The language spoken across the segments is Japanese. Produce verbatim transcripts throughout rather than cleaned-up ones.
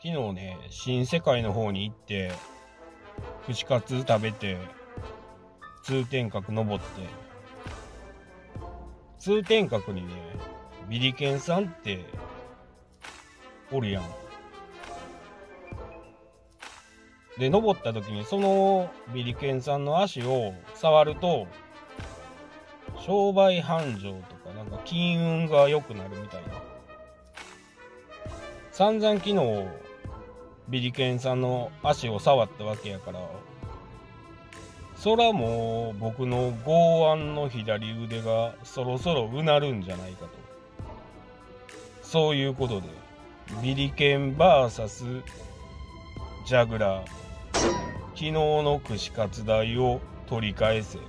昨日ね、新世界の方に行って、串カツ食べて、通天閣登って、通天閣にね、ビリケンさんっておるやん。で、登った時にそのビリケンさんの足を触ると、商売繁盛とか、なんか金運が良くなるみたいな。散々昨日、ビリケンさんの足を触ったわけやから、そらもう僕の剛腕の左腕がそろそろうなるんじゃないかと。そういうことで、ビリケン ブイエス ジャグラー、昨日の串カツ代を取り返せ。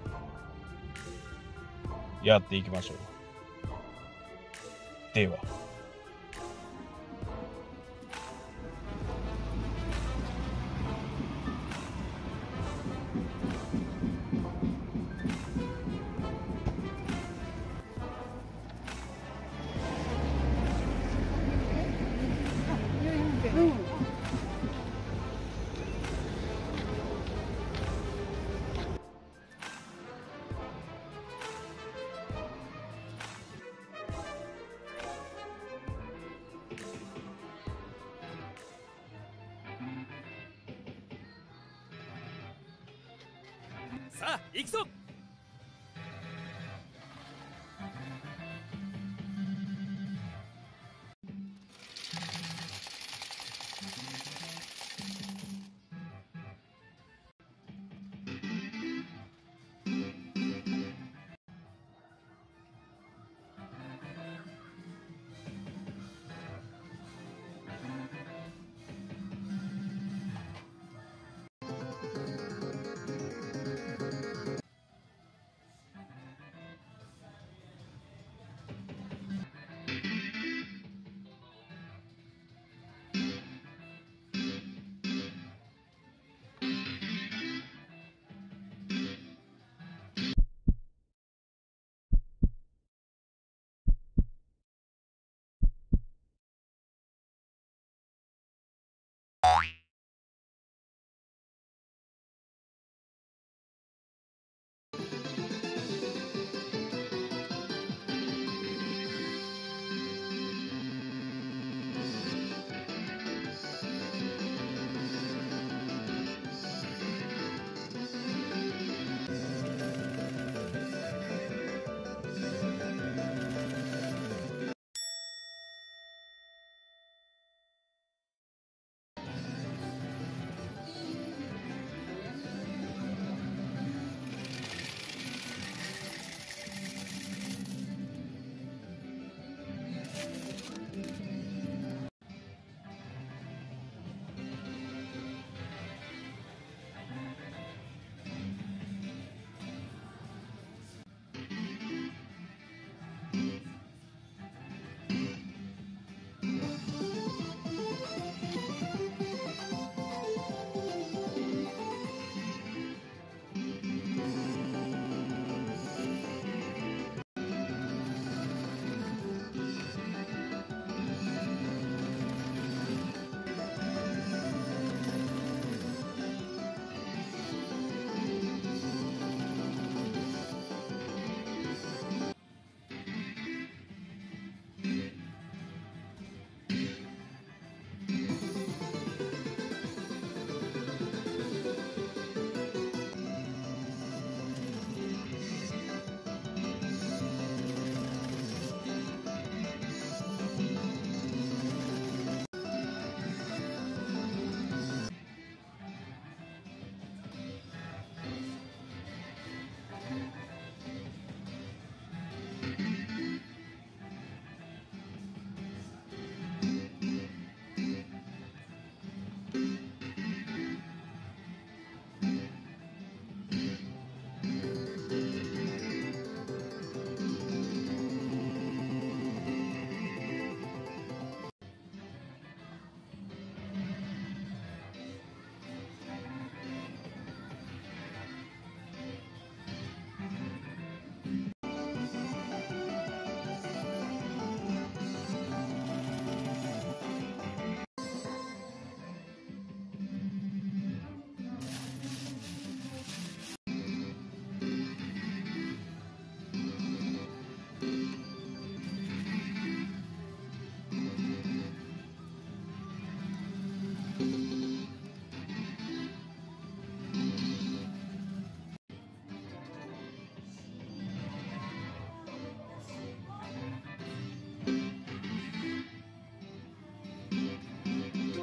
やっていきましょう。では。 さあ行くぞ。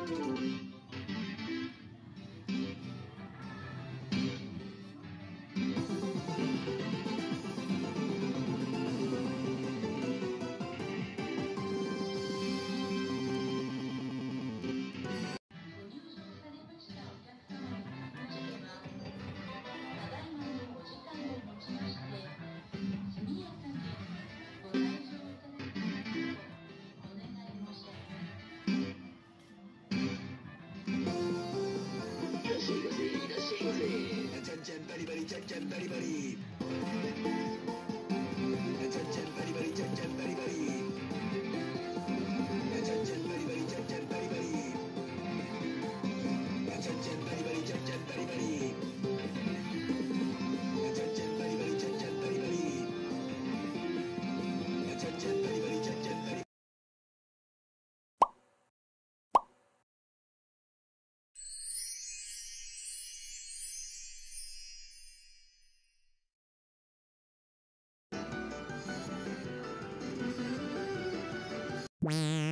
Wow.